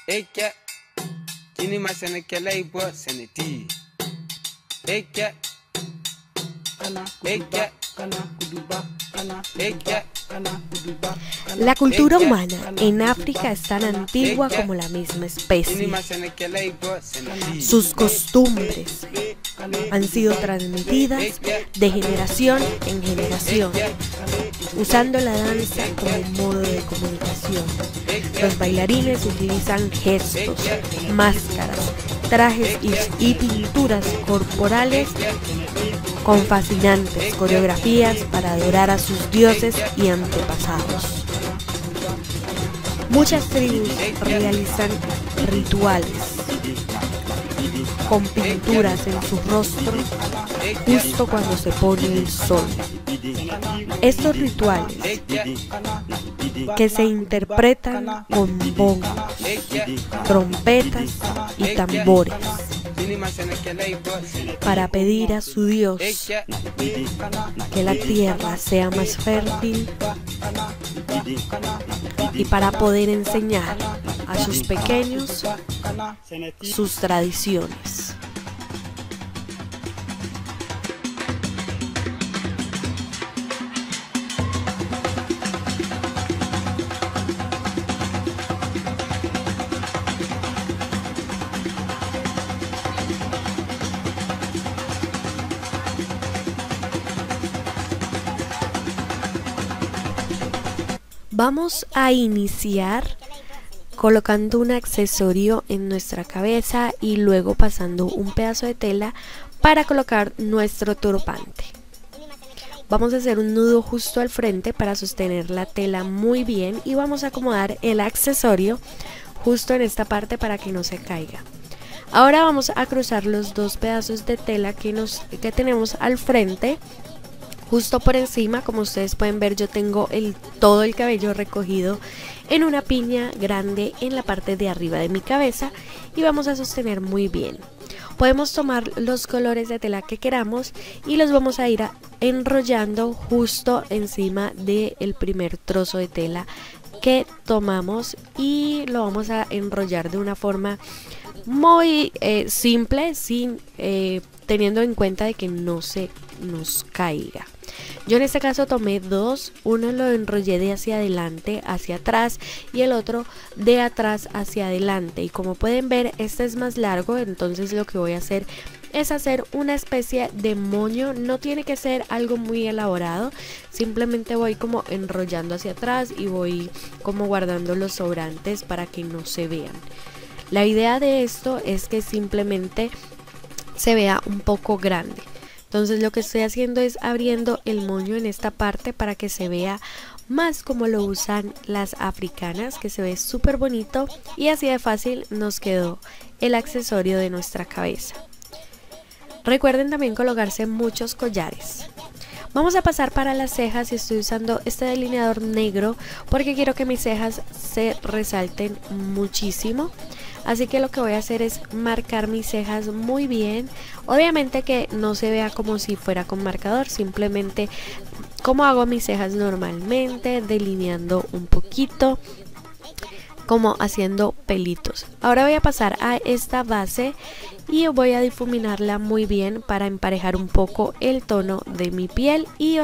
Eke, kini masene kela ibo seneti. Eke, eke, eke. La cultura humana en África es tan antigua como la misma especie. Sus costumbres han sido transmitidas de generación en generación, usando la danza como modo de comunicación. Los bailarines utilizan gestos, máscaras, trajes y pinturas corporales con fascinantes coreografías para adorar a sus dioses y antepasados. Muchas tribus realizan rituales con pinturas en su rostro justo cuando se pone el sol. Estos rituales, que se interpretan con bongos, trompetas y tambores, para pedir a su Dios que la tierra sea más fértil y para poder enseñar a sus pequeños sus tradiciones. Vamos a iniciar colocando un accesorio en nuestra cabeza y luego pasando un pedazo de tela para colocar nuestro turbante. Vamos a hacer un nudo justo al frente para sostener la tela muy bien y vamos a acomodar el accesorio justo en esta parte para que no se caiga. Ahora vamos a cruzar los dos pedazos de tela que tenemos al frente. Justo por encima, como ustedes pueden ver, yo tengo todo el cabello recogido en una piña grande en la parte de arriba de mi cabeza y vamos a sostener muy bien. Podemos tomar los colores de tela que queramos y los vamos a ir enrollando justo encima del primer trozo de tela que tomamos y lo vamos a enrollar de una forma muy simple, teniendo en cuenta de que no se nos caiga. Yo en este caso tomé dos, uno lo enrollé de hacia adelante hacia atrás y el otro de atrás hacia adelante, y como pueden ver este es más largo, entonces lo que voy a hacer es hacer una especie de moño. No tiene que ser algo muy elaborado, simplemente voy como enrollando hacia atrás y voy como guardando los sobrantes para que no se vean. La idea de esto es que simplemente se vea un poco grande. Entonces lo que estoy haciendo es abriendo el moño en esta parte para que se vea más como lo usan las africanas, que se ve súper bonito, y así de fácil nos quedó el accesorio de nuestra cabeza. Recuerden también colocarse muchos collares. Vamos a pasar para las cejas y estoy usando este delineador negro porque quiero que mis cejas se resalten muchísimo. Así que lo que voy a hacer es marcar mis cejas muy bien. Obviamente que no se vea como si fuera con marcador, simplemente como hago mis cejas normalmente, delineando un poquito, como haciendo pelitos. Ahora voy a pasar a esta base y voy a difuminarla muy bien para emparejar un poco el tono de mi piel y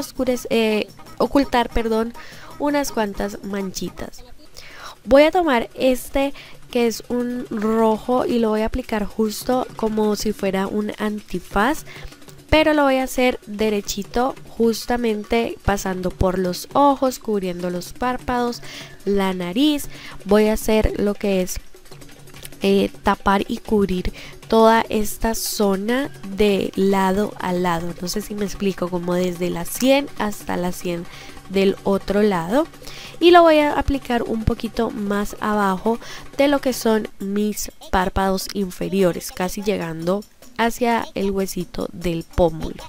ocultar unas cuantas manchitas. Voy a tomar este que es un rojo y lo voy a aplicar justo como si fuera un antifaz, pero lo voy a hacer derechito, justamente pasando por los ojos, cubriendo los párpados, la nariz. Voy a hacer lo que es tapar y cubrir toda esta zona de lado a lado. No sé si me explico, como desde la sien hasta la sien del otro lado, y lo voy a aplicar un poquito más abajo de lo que son mis párpados inferiores, casi llegando hacia el huesito del pómulo.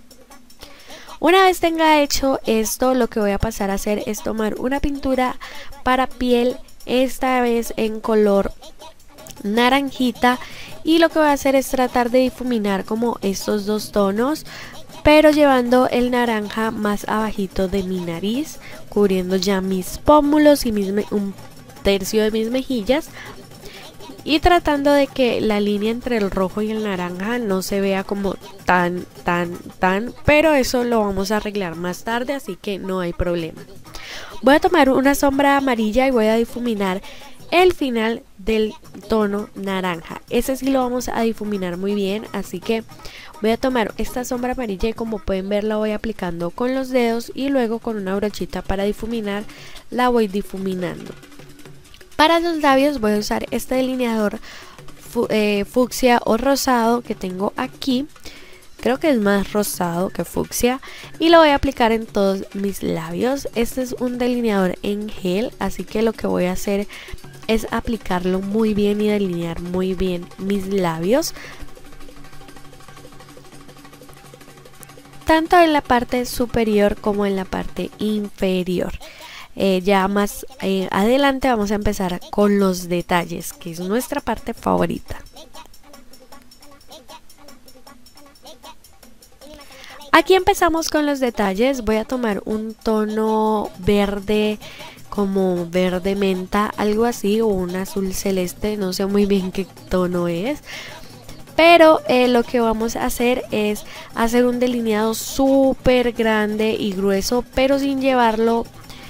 Una vez tenga hecho esto, lo que voy a pasar a hacer es tomar una pintura para piel, esta vez en color naranjita, y lo que voy a hacer es tratar de difuminar como estos dos tonos, pero llevando el naranja más abajito de mi nariz, cubriendo ya mis pómulos y un tercio de mis mejillas. y tratando de que la línea entre el rojo y el naranja no se vea como tan, pero eso lo vamos a arreglar más tarde, así que no hay problema. Voy a tomar una sombra amarilla y voy a difuminar el final del tono naranja. Ese sí lo vamos a difuminar muy bien, así que voy a tomar esta sombra amarilla y como pueden ver la voy aplicando con los dedos y luego con una brochita para difuminar la voy difuminando. Para los labios voy a usar este delineador fucsia o rosado que tengo aquí. Creo que es más rosado que fucsia y lo voy a aplicar en todos mis labios. Este es un delineador en gel, así que lo que voy a hacer es aplicarlo muy bien y delinear muy bien mis labios, tanto en la parte superior como en la parte inferior. Ya más adelante vamos a empezar con los detalles, que es nuestra parte favorita. Aquí empezamos con los detalles. Voy a tomar un tono verde, como verde menta, algo así, o un azul celeste, no sé muy bien qué tono es. Pero lo que vamos a hacer es hacer un delineado súper grande y grueso, pero sin llevarlo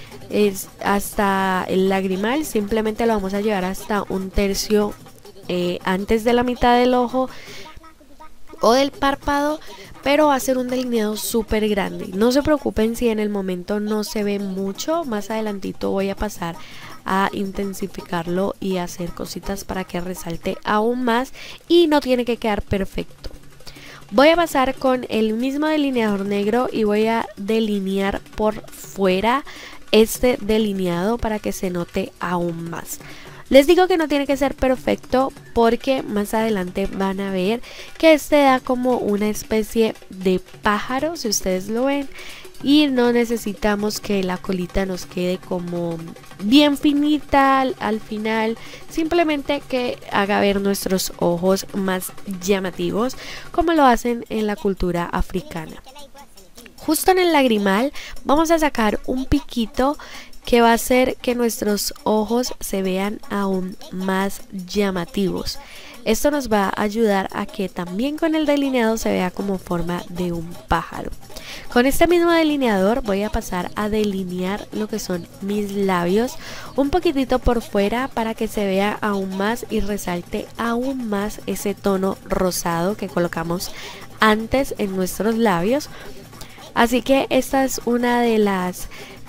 hasta el lagrimal. Simplemente lo vamos a llevar hasta un tercio antes de la mitad del ojo o del párpado, pero va a ser un delineado súper grande. No se preocupen si en el momento no se ve mucho, más adelantito voy a pasar a intensificarlo y hacer cositas para que resalte aún más y no tiene que quedar perfecto. Voy a pasar con el mismo delineador negro y voy a delinear por fuera este delineado para que se note aún más. Les digo que no tiene que ser perfecto porque más adelante van a ver que este da como una especie de pájaro, si ustedes lo ven, y no necesitamos que la colita nos quede como bien finita al final, simplemente que haga ver nuestros ojos más llamativos como lo hacen en la cultura africana. Justo en el lagrimal vamos a sacar un piquito que va a hacer que nuestros ojos se vean aún más llamativos. Esto nos va a ayudar a que también con el delineado se vea como forma de un pájaro. Con este mismo delineador voy a pasar a delinear lo que son mis labios un poquitito por fuera para que se vea aún más y resalte aún más ese tono rosado que colocamos antes en nuestros labios. Así que esta es una de las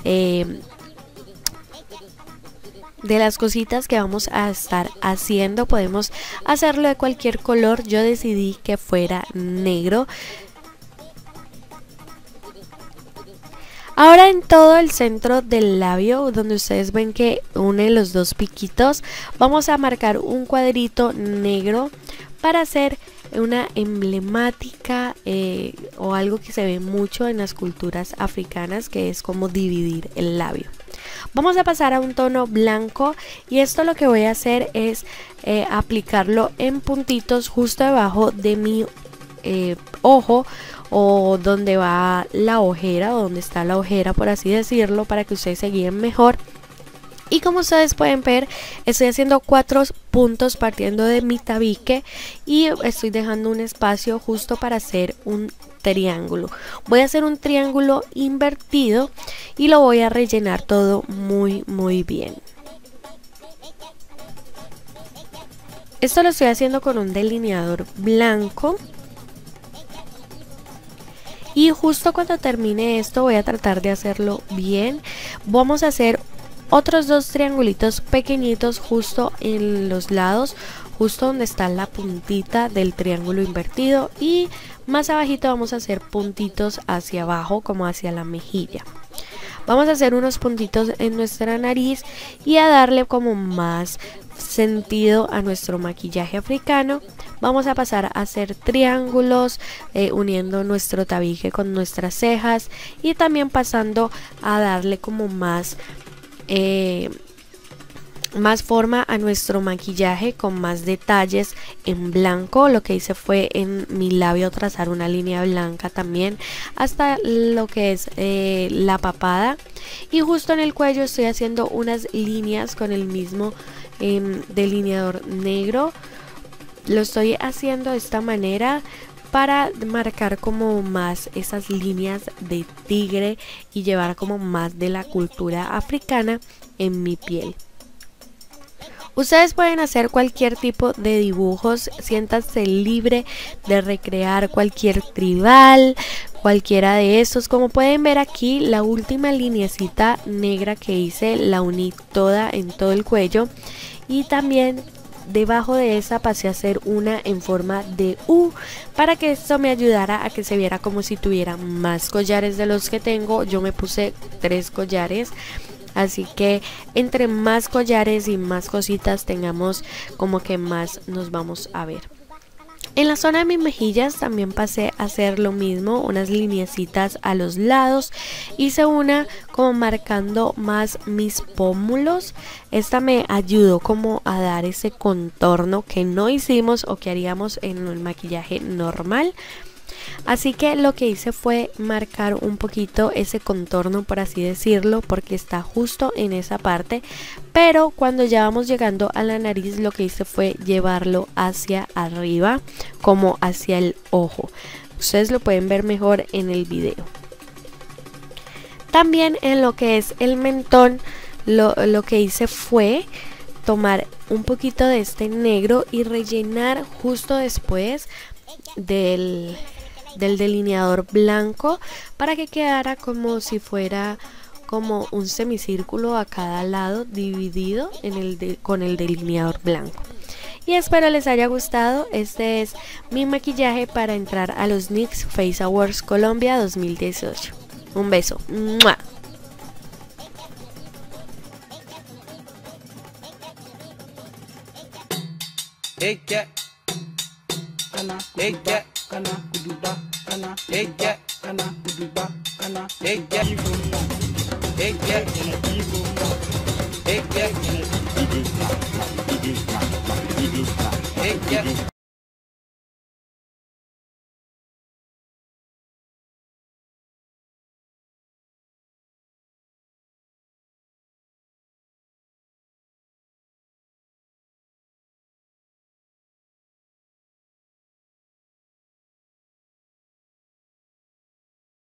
cositas que vamos a estar haciendo. Podemos hacerlo de cualquier color, yo decidí que fuera negro. Ahora en todo el centro del labio, donde ustedes ven que une los dos piquitos, vamos a marcar un cuadrito negro para hacer una emblemática o algo que se ve mucho en las culturas africanas, que es como dividir el labio. Vamos a pasar a un tono blanco y esto lo que voy a hacer es aplicarlo en puntitos justo debajo de mi ojo, o donde va la ojera, o donde está la ojera, por así decirlo, para que ustedes se guíen mejor. Y como ustedes pueden ver, estoy haciendo 4 puntos partiendo de mi tabique y estoy dejando un espacio justo para hacer un triángulo. Voy a hacer un triángulo invertido y lo voy a rellenar todo muy bien. Esto lo estoy haciendo con un delineador blanco. Y justo cuando termine esto voy a tratar de hacerlo bien. Vamos a hacer otros 2 triangulitos pequeñitos justo en los lados, justo donde está la puntita del triángulo invertido, y más abajito vamos a hacer puntitos hacia abajo como hacia la mejilla. Vamos a hacer unos puntitos en nuestra nariz y a darle como más sentido a nuestro maquillaje africano. Vamos a pasar a hacer triángulos uniendo nuestro tabique con nuestras cejas y también pasando a darle como más forma a nuestro maquillaje con más detalles en blanco. Lo que hice fue en mi labio trazar una línea blanca también hasta lo que es la papada, y justo en el cuello estoy haciendo unas líneas con el mismo delineador negro. Lo estoy haciendo de esta manera para marcar como más esas líneas de tigre y llevar como más de la cultura africana en mi piel. Ustedes pueden hacer cualquier tipo de dibujos, siéntanse libre de recrear cualquier tribal, cualquiera de estos. Como pueden ver aquí, la última lineecita negra que hice la uní toda en todo el cuello, y también debajo de esa pasé a hacer una en forma de U para que esto me ayudara a que se viera como si tuviera más collares de los que tengo. Yo me puse 3 collares. Así que entre más collares y más cositas tengamos, como que más nos vamos a ver. En la zona de mis mejillas también pasé a hacer lo mismo, unas lineecitas a los lados. Hice una como marcando más mis pómulos. Esta me ayudó como a dar ese contorno que no hicimos o que haríamos en el maquillaje normal. Así que lo que hice fue marcar un poquito ese contorno, por así decirlo, porque está justo en esa parte. Pero cuando ya vamos llegando a la nariz, lo que hice fue llevarlo hacia arriba, como hacia el ojo. Ustedes lo pueden ver mejor en el video. También en lo que es el mentón, lo que hice fue tomar un poquito de este negro y rellenar justo después del delineador blanco para que quedara como si fuera como un semicírculo a cada lado dividido con el delineador blanco. Y espero les haya gustado. Este es mi maquillaje para entrar a los NYX Face Awards Colombia 2018. Un beso. ¡Mua! Kana kuduba, kana kuduba, kana kana kuduba, kana